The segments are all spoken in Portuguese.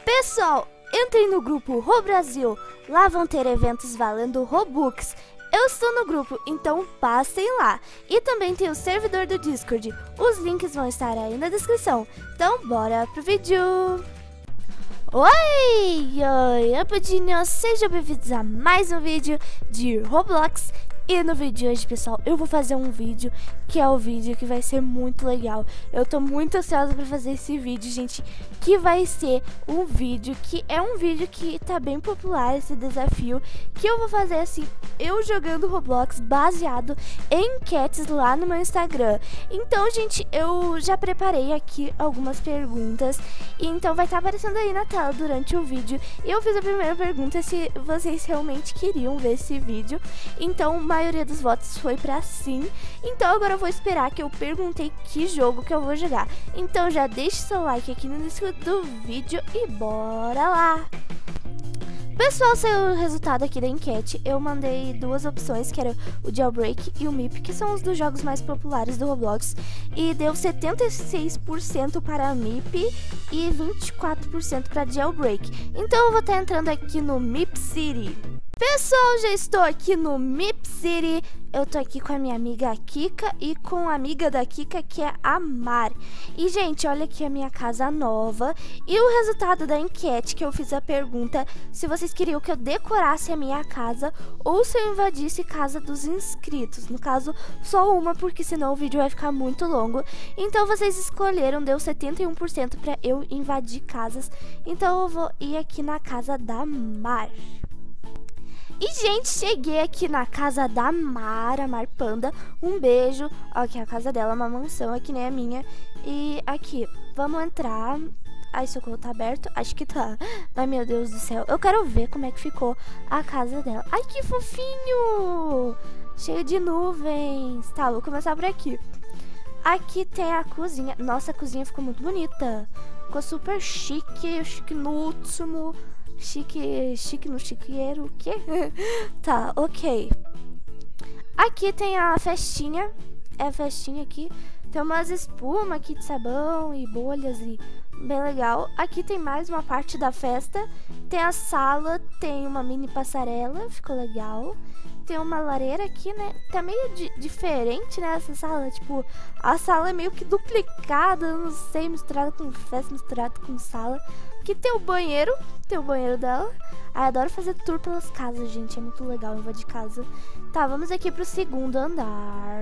Pessoal, entrem no grupo Robrasil, lá vão ter eventos valendo Robux. Eu estou no grupo, então passem lá. E também tem o servidor do Discord, os links vão estar aí na descrição. Então bora pro vídeo! Oi, rapadinhos, sejam bem-vindos a mais um vídeo de Roblox. E no vídeo de hoje, pessoal, eu vou fazer um vídeo que é o vídeo que vai ser muito legal. Eu tô muito ansiosa pra fazer esse vídeo, gente, que vai ser um vídeo que tá bem popular, esse desafio, que eu vou fazer assim, eu jogando Roblox baseado em enquetes lá no meu Instagram. Então, gente, eu já preparei aqui algumas perguntas, e então vai estar aparecendo aí na tela durante o vídeo. Eu fiz a primeira pergunta se vocês realmente queriam ver esse vídeo, então a maioria dos votos foi pra sim. Então agora eu vou esperar que eu perguntei que jogo que eu vou jogar. Então já deixe seu like aqui no início do vídeo e bora lá! Pessoal, saiu o resultado aqui da enquete. Eu mandei duas opções, que era o Jailbreak e o MIP, que são os dos jogos mais populares do Roblox. E deu 76% para MIP e 24% para Jailbreak. Então eu vou estar entrando aqui no MIP City. Pessoal, já estou aqui no MIP City. Eu tô aqui com a minha amiga Kika e com a amiga da Kika, que é a Mar. E, gente, olha aqui a minha casa nova e o resultado da enquete, que eu fiz a pergunta se vocês queriam que eu decorasse a minha casa ou se eu invadisse casa dos inscritos. No caso, só uma, porque senão o vídeo vai ficar muito longo. Então, vocês escolheram, deu 71% pra eu invadir casas. Então, eu vou ir aqui na casa da Mar. E, gente, cheguei aqui na casa da Mar, a Mar Panda. Um beijo. Ó, aqui é a casa dela, uma mansão, é que nem a minha. E aqui, vamos entrar. Ai, socorro, tá aberto? Acho que tá. Ai, meu Deus do céu. Eu quero ver como é que ficou a casa dela. Ai, que fofinho! Cheio de nuvens. Tá, vou começar por aqui. Aqui tem a cozinha. Nossa, a cozinha ficou muito bonita. Ficou super chique, chique no último. Chique no chiqueiro, o quê? Tá, ok. Aqui tem a festinha. É a festinha aqui. Tem umas espumas aqui de sabão e bolhas e bem legal. Aqui tem mais uma parte da festa. Tem a sala, tem uma mini passarela, ficou legal. Tem uma lareira aqui, né? Tá meio diferente, né, essa sala. Tipo, a sala é meio que duplicada, não sei, misturada com festa, misturada com sala. Aqui tem o banheiro dela. Ai, adoro fazer tour pelas casas, gente, é muito legal invadir casa. Tá, vamos aqui pro segundo andar.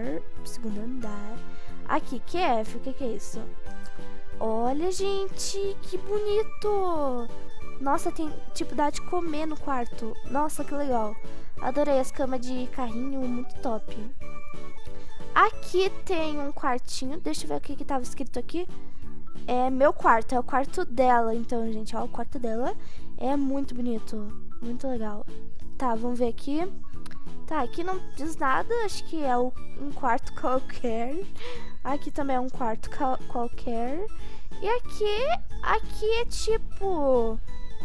Aqui, QF, o que é isso? Olha, gente, que bonito. Nossa, tem, tipo, dá de comer no quarto. Nossa, que legal. Adorei as camas de carrinho, muito top. Aqui tem um quartinho. Deixa eu ver o que tava escrito aqui. É meu quarto, é o quarto dela. Então, gente, ó, o quarto dela é muito bonito, muito legal. Tá, vamos ver aqui. Tá, aqui não diz nada, acho que é um quarto qualquer. Aqui também é um quarto qualquer. E aqui é tipo...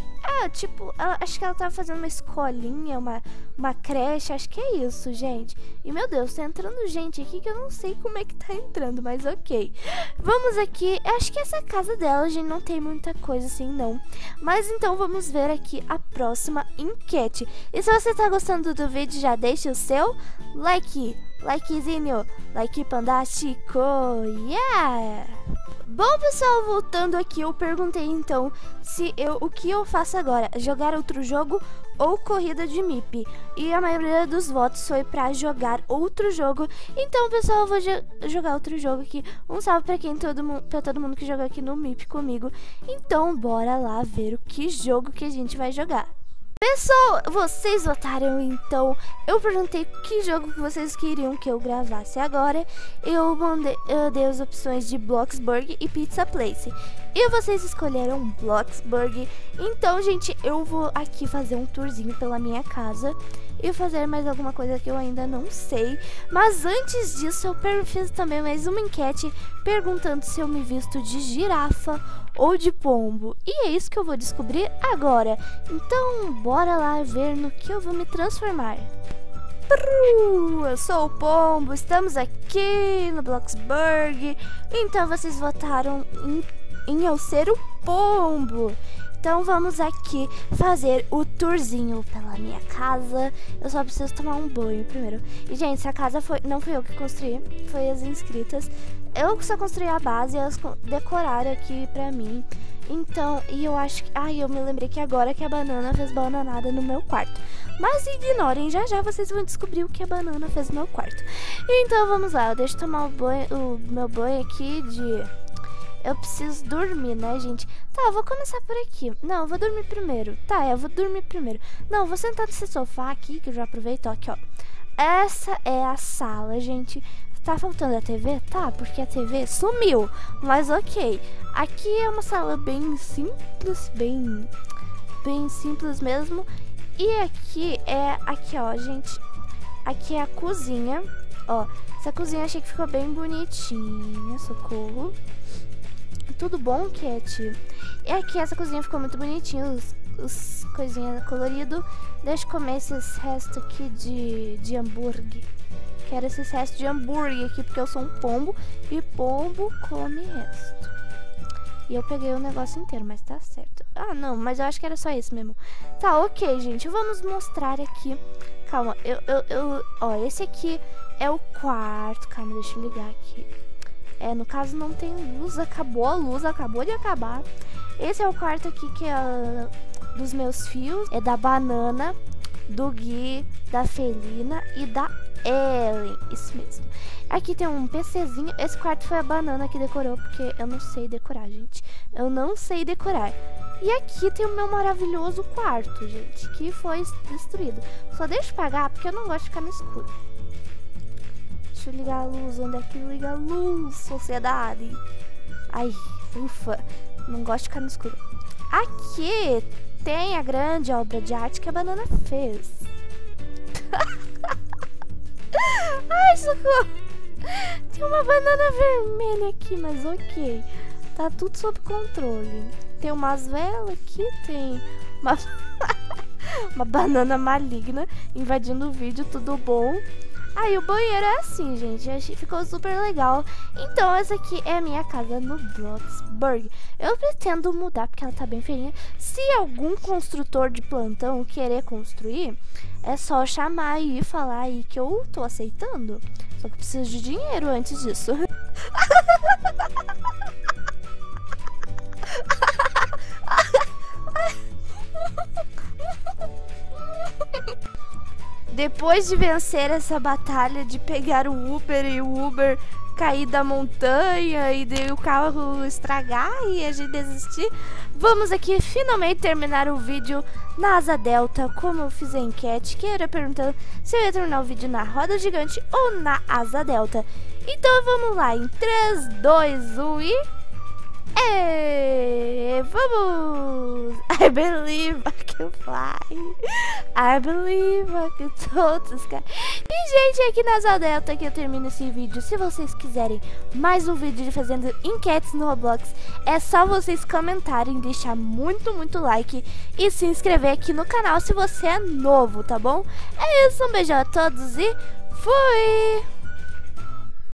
acho que ela tava fazendo uma escolinha, uma creche, acho que é isso, gente. E, meu Deus, tá entrando gente aqui que eu não sei como é que tá entrando, mas ok. Vamos aqui, acho que essa casa dela, gente, não tem muita coisa assim, não. Mas, então, vamos ver aqui a próxima enquete. E se você tá gostando do vídeo, já deixa o seu likezinho, like fantástico, yeah! Bom, pessoal, voltando aqui, eu perguntei então o que eu faço agora, jogar outro jogo ou corrida de MIP. E a maioria dos votos foi pra jogar outro jogo. Então, pessoal, eu vou jogar outro jogo aqui. Um salve pra todo mundo que jogou aqui no MIP comigo. Então, bora lá ver o que jogo que a gente vai jogar. Pessoal, vocês votaram, então eu perguntei que jogo que vocês queriam que eu gravasse agora. Eu dei as opções de Bloxburg e Pizza Place. E vocês escolheram Bloxburg. Então, gente, eu vou aqui fazer um tourzinho pela minha casa e fazer mais alguma coisa que eu ainda não sei. Mas antes disso, eu fiz também mais uma enquete perguntando se eu me visto de girafa ou de pombo. E é isso que eu vou descobrir agora. Então, bora lá ver no que eu vou me transformar. Eu sou o pombo, estamos aqui no Bloxburg. Então, vocês votaram em eu ser o pombo. Então vamos aqui fazer o tourzinho pela minha casa. Eu só preciso tomar um banho primeiro. E, gente, essa casa não fui eu que construí, foi as inscritas. Eu só construí a base e elas decoraram aqui pra mim. Então, e eu acho que... Ai, eu me lembrei que agora que a banana fez bananada no meu quarto. Mas ignorem, já já vocês vão descobrir o que a banana fez no meu quarto. Então vamos lá, deixa eu tomar o meu banho aqui de... Eu preciso dormir, né, gente? Tá, eu vou começar por aqui. Não, eu vou dormir primeiro. Tá, eu vou dormir primeiro. Não, eu vou sentar nesse sofá aqui, que eu já aproveito, ó, aqui, ó. Essa é a sala, gente. Tá faltando a TV? Tá, porque a TV sumiu. Mas ok. Aqui é uma sala bem simples, bem simples mesmo. E aqui, ó, gente. Aqui é a cozinha. Ó, essa cozinha achei que ficou bem bonitinha. Socorro. Tudo bom, Cat? E aqui essa cozinha ficou muito bonitinha, os coisinhas colorido. Deixa eu comer esses restos aqui de hambúrguer. Quero esses restos de hambúrguer aqui, porque eu sou um pombo e pombo come resto. E eu peguei o negócio inteiro, mas tá certo. Ah, não, mas eu acho que era só isso mesmo. Tá, ok, gente, vamos mostrar aqui. Calma, ó, esse aqui é o quarto. Calma, deixa eu ligar aqui. No caso não tem luz, acabou a luz, acabou de acabar. Esse é o quarto aqui que é dos meus fios. É da banana, do Gui, da Felina e da Ellen. Isso mesmo. Aqui tem um PCzinho. Esse quarto foi a banana que decorou, porque eu não sei decorar, gente. Eu não sei decorar. E aqui tem o meu maravilhoso quarto, gente, que foi destruído. Só deixa eu apagar, porque eu não gosto de ficar no escuro. Deixa eu ligar a luz. Onde é que liga a luz, sociedade? Ai, ufa. Não gosto de ficar no escuro. Aqui tem a grande obra de arte que a banana fez. Ai, socorro. Tem uma banana vermelha aqui, mas ok. Tá tudo sob controle. Tem umas velas aqui, tem uma banana maligna invadindo o vídeo, tudo bom. Aí o banheiro é assim, gente, ficou super legal. Então essa aqui é a minha casa no Bloxburg. Eu pretendo mudar porque ela tá bem feinha. Se algum construtor de plantão querer construir, é só chamar aí e falar aí que eu tô aceitando. Só que eu preciso de dinheiro antes disso. Depois de vencer essa batalha de pegar o Uber e o Uber cair da montanha e daí o carro estragar e a gente desistir, vamos aqui finalmente terminar o vídeo na Asa Delta, como eu fiz a enquete, que era perguntando se eu ia terminar o vídeo na roda gigante ou na Asa Delta. Então vamos lá, em 3, 2, 1 e... vamos! I believe I can fly. I believe I can touch the sky. E, gente, aqui na Asa Delta que eu termino esse vídeo. Se vocês quiserem mais um vídeo de fazendo enquetes no Roblox, é só vocês comentarem, deixar muito like e se inscrever aqui no canal se você é novo, tá bom? É isso, um beijo a todos e fui!